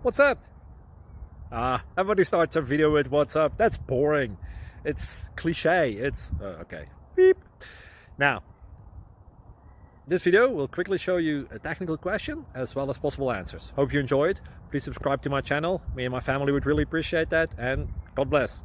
What's up? Everybody starts a video with what's up. That's boring. It's cliche. It's okay. Beep. Now, this video will quickly show you a technical question as well as possible answers. Hope you enjoyed. Please subscribe to my channel. Me and my family would really appreciate that, and God bless.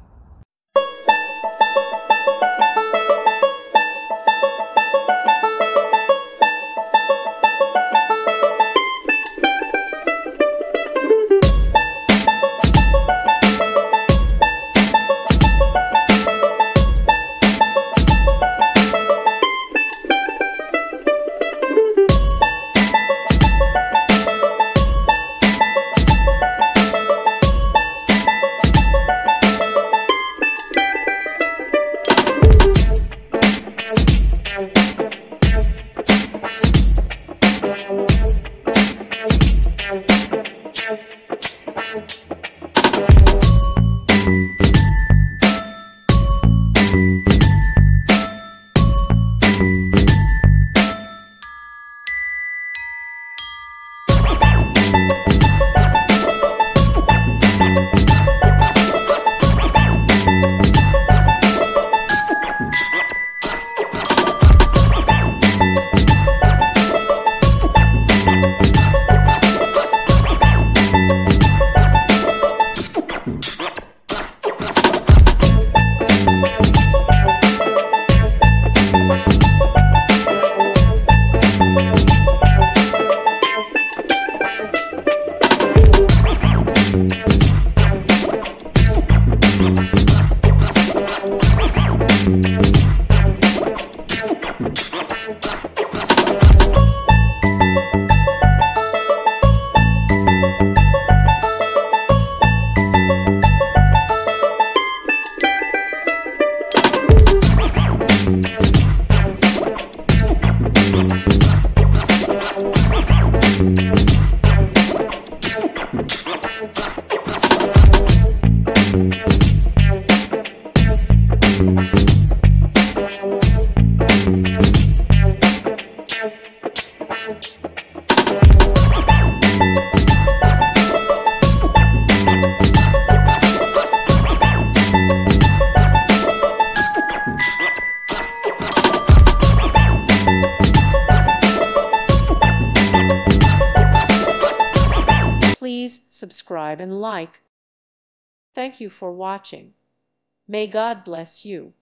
Please subscribe and like. Thank you for watching. May God bless you.